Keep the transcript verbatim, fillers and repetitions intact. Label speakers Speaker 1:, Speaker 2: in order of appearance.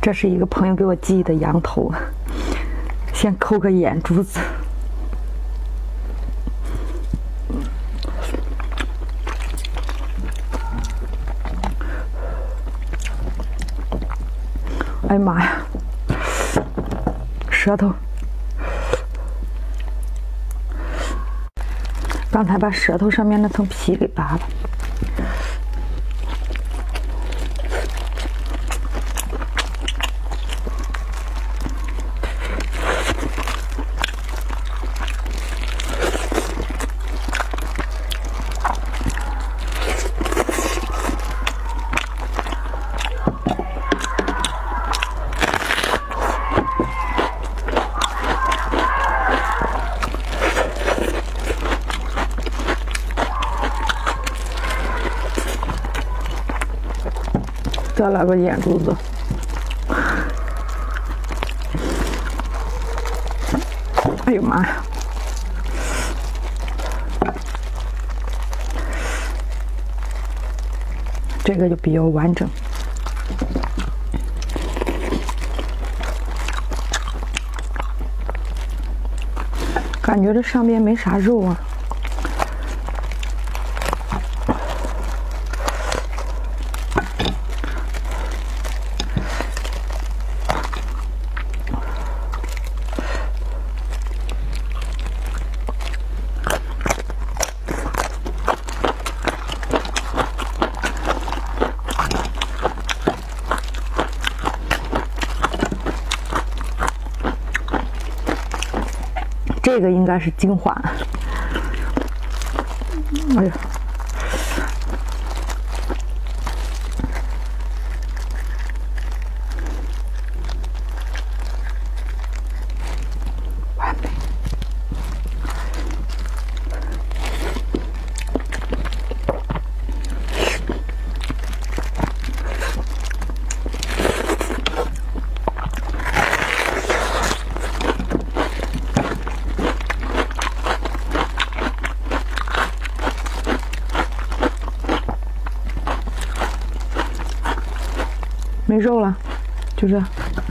Speaker 1: 这是一个朋友给我寄的羊头，先抠个眼珠子。哎呀妈呀，舌头！刚才把舌头上面那层皮给扒了。再来个眼珠子，哎呦妈呀！这个就比较完整，感觉这上面没啥肉啊。这个应该是精华。哎呀，完美！没肉了，就这。